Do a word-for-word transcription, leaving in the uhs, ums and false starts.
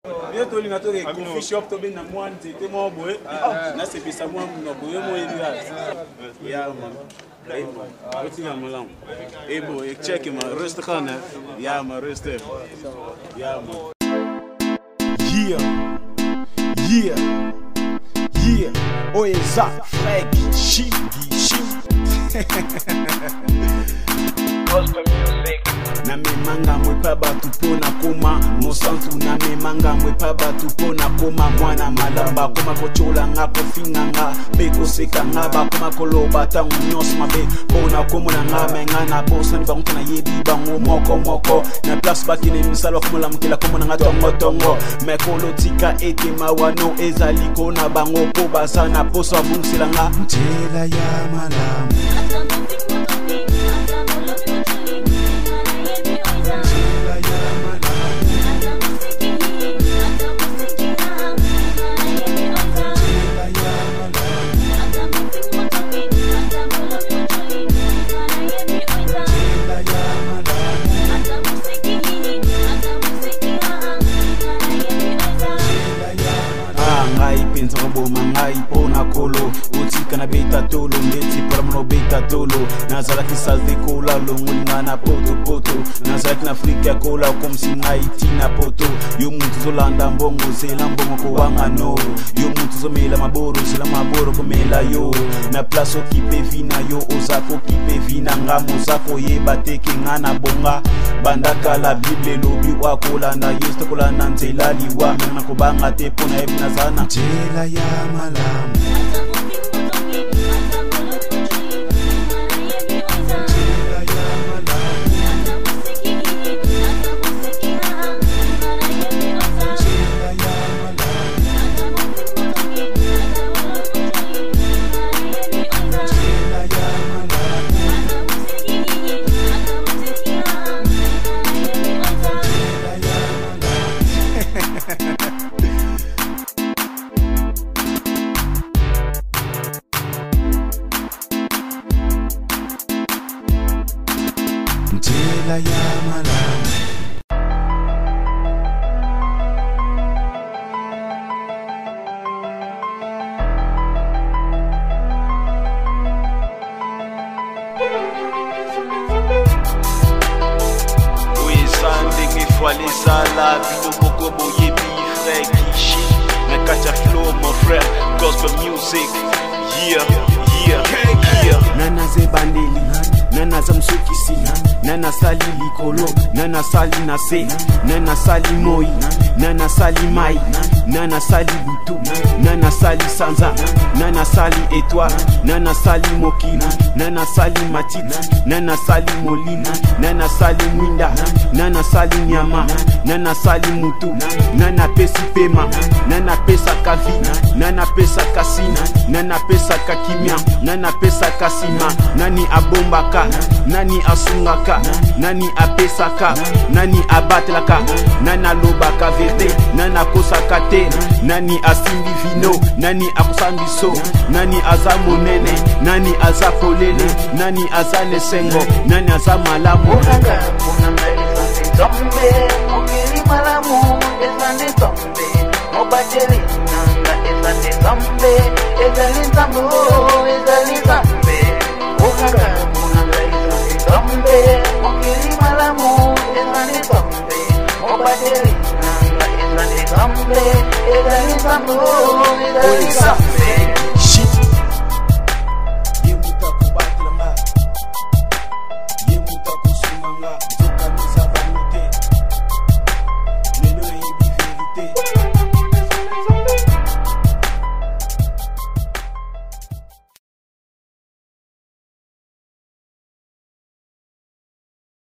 Bientôt, il y a un coffee shop, tu as un moine, tu es mon boy. Là, c'est ça, moi, mon boy, moi, il y a un petit peu. Et bon, ik check hem, rustig aan, hè. Ja, maar rustig. Ja, man. Yeah, yeah, yeah. Oh, exact, Frank, she, she. Gospel music. Na me manga mwe pa batu pona koma Mosantu na me manga mwe pa batu pona koma Mwana malamba koma kochola nga kofinga nga Beko seka nga ba koma koloba tangu nyos mabe Pona komo na nga menga na bosa ni banguta na yebi bango moko moko Na place baki ne misalo kumula mkila komo na nga tongo tongo Mekolo tika ete mawano ezaliko na bango po basa na poso abungsila nga Mchela ya malamu Mangai pona kolo utika na beta tolo ndeti para mno beta tolo nazalaki salve kola longolinga na poto poto nazalaki na Afrika kola komsinga itina poto yo muntu zolanda mbongo zela mbongo ko wanga no yo muntu zomela maboro zela maboro komela yo na place okipe vina yo ozako kipe vina ngamo zako yeba teke ngana bonga bandaka la bible lobi wakola na yesto kola na nzela liwa mena ko banga te pona ebina zana jela ya malamu Jela ya malamu Oui, Sanding me foile sala Bino boko boye bi frère Kishi Me catch a flow my friend Gospel music Yeah, yeah, yeah Nana ze bandeli Nana zamsukisi Nana sali likolo Nana sali nase Nana sali moi Nana sali mai Nana sali butu Nana sali sanza Nana sali étoile Nana sali mokili Nana sali matiti Nana sali molina Nana sali mwinda Nana sali nyama Nana sali mutu Nana pesi pema Nana pesa kavi Nana pesa kasina Nana pesa kakimia Nana pesa kasima Nani abombaka Nani asungaka Nani apesaka Nani abatelaka Nana lobaka verte Nana kosaka te Nani asimbi vino Nani akusambiso Nani aza monene Nani aza polele Nani aza lesengo Nani aza malamu Onanga Onanga esante tombe Mokili malamu Esante tombe Mobateli Nanga esante tombe Ezali tambo Ezali tambe Onanga Onanga esante tombe Mokili malamu Esante tombe Mobateli Nanga esante tombe Ezali tambo Ezali tambe